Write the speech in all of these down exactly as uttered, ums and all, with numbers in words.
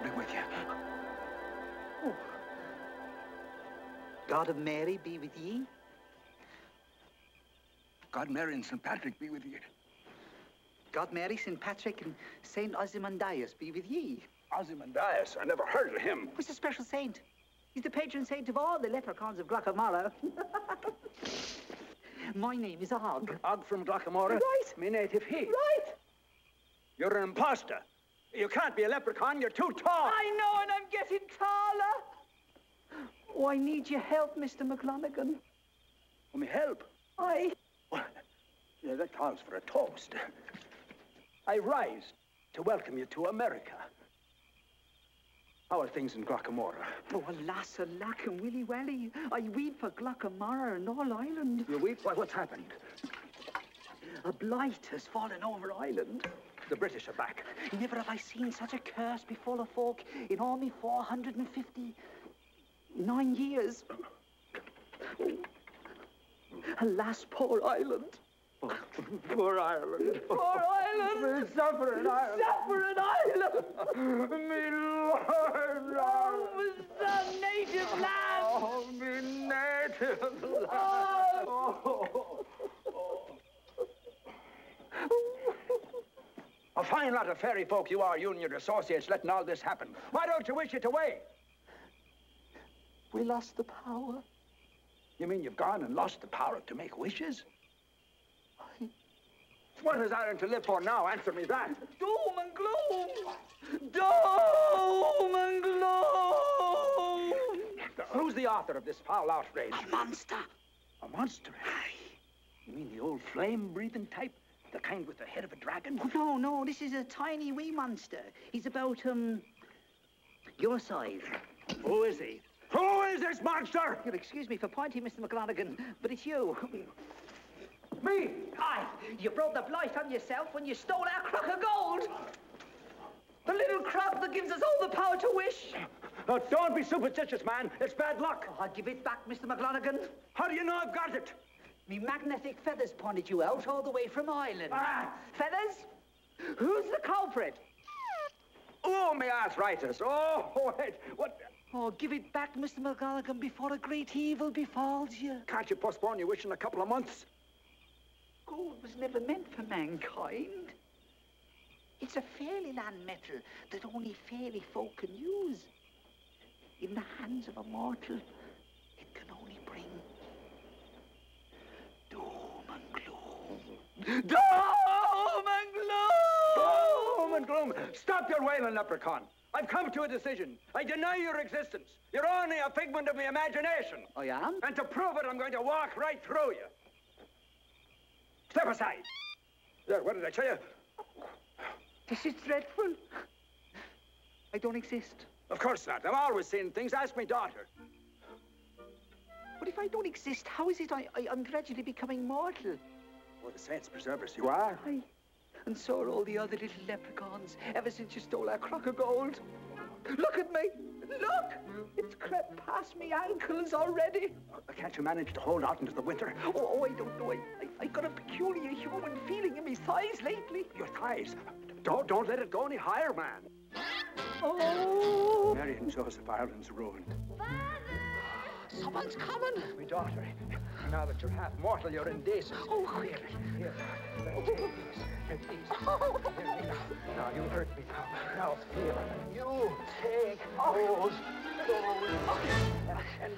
God be with you. Oh. God of Mary be with ye. God, Mary, and Saint Patrick be with you. God, Mary, Saint Patrick, and Saint Ozymandias be with ye. Ozymandias? I never heard of him. He's a special saint. He's the patron saint of all the leprechauns of Glockamara. My name is Og. Og from Glockamara? Right. Me native he. Right. You're an imposter. You can't be a leprechaun. You're too tall. I know, and I'm getting taller. Oh, I need your help, Mister McLonaghan. Want me help? Aye. Well, yeah, that calls for a toast. I rise to welcome you to America. How are things in Glockamara? Oh, alas, alack, and willy welly. I weep for Glockamara and all Ireland. You weep? Why, what's happened? A blight has fallen over Ireland. The British are back. Never have I seen such a curse befall a folk in all me four hundred and fifty-nine years. Alas, poor Ireland. Oh, poor Ireland. Poor Ireland. Me suffering Ireland. Suffering Ireland. Me Lord. Oh, the native land. Oh, me native land. Oh. A fine lot of fairy folk you are, you and your associates, letting all this happen. Why don't you wish it away? We lost the power. You mean you've gone and lost the power to make wishes? I... What is Ireland to live for now? Answer me that. Doom and gloom! Doom and gloom! Who's the author of this foul outrage? A monster. A monster? Aye. You mean the old flame-breathing type? The kind with the head of a dragon? Oh, no, no, this is a tiny wee monster. He's about, um, your size. Who is he? Who is this monster? You'll excuse me for pointing, Mister McLonaghan, but it's you. Me? Aye, you brought the blight on yourself when you stole our crock of gold. The little crock that gives us all the power to wish. Now, don't be superstitious, man. It's bad luck. Oh, I'll give it back, Mister McLonaghan. How do you know I've got it? Me magnetic feathers pointed you out all the way from Ireland. Ah! Feathers? Who's the culprit? Oh, me arthritis. Oh, wait. What? Oh, give it back, Mister McLonaghan, before a great evil befalls you. Can't you postpone your wish in a couple of months? Gold was never meant for mankind. It's a fairyland metal that only fairy folk can use. In the hands of a mortal, it can only bring doom and gloom. Doom and gloom! Doom and gloom. Stop your wailing, leprechaun. I've come to a decision. I deny your existence. You're only a figment of my imagination. I am? And to prove it, I'm going to walk right through you. Step aside. There, what did I tell you? This is dreadful. I don't exist. Of course not. I'm always seeing things. Ask my daughter. But if I don't exist, how is it I, I, I'm gradually becoming mortal? Oh, the saints preserve us. You are? Aye. And so are all the other little leprechauns, ever since you stole our crock of gold. Look at me! Look! It's crept past me ankles already. Uh, can't you manage to hold out into the winter? Oh, oh I don't know. I, I, I got a peculiar human feeling in my thighs lately. Your thighs? Don't, don't let it go any higher, man. Oh! Mary and Joseph, Ireland's ruined. Father! Someone's coming. My daughter, now that you're half mortal, you're indecent. Oh, quick. Here, here, here, take these. Take these. Oh. Here, now. Now, you hurt me now. Now, here. You take those. Those. And...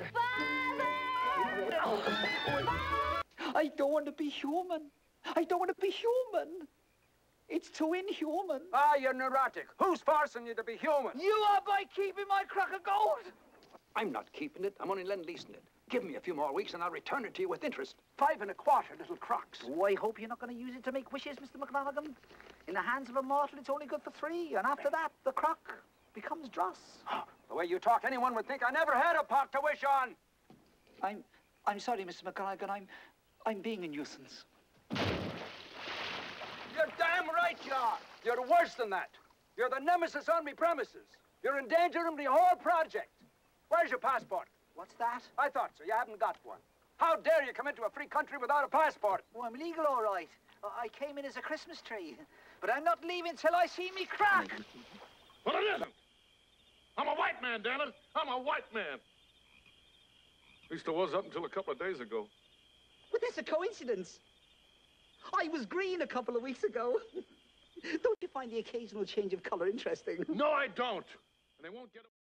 Father! I don't want to be human. I don't want to be human. It's too inhuman. Ah, you're neurotic. Who's forcing you to be human? You are by keeping my crock of gold. I'm not keeping it. I'm only lend-leasing it. Give me a few more weeks and I'll return it to you with interest. Five and a quarter little crocks. Oh, I hope you're not going to use it to make wishes, Mister McLonaghan. In the hands of a mortal, it's only good for three. And after that, the crock becomes dross. The way you talk, anyone would think I never had a pot to wish on. I'm... I'm sorry, Mister McLonaghan. I'm... I'm being a nuisance. You're damn right you are. You're worse than that. You're the nemesis on me premises. You're endangering the whole project. Where's your passport? What's that? I thought so. You haven't got one. How dare you come into a free country without a passport? Oh, I'm legal, all right. Uh, I came in as a Christmas tree. But I'm not leaving till I see me crack. Well, it isn't. man, damn it. I'm a white man. At least I was up until a couple of days ago. But that's a coincidence. I was green a couple of weeks ago. Don't you find the occasional change of color interesting? No, I don't. And they won't get...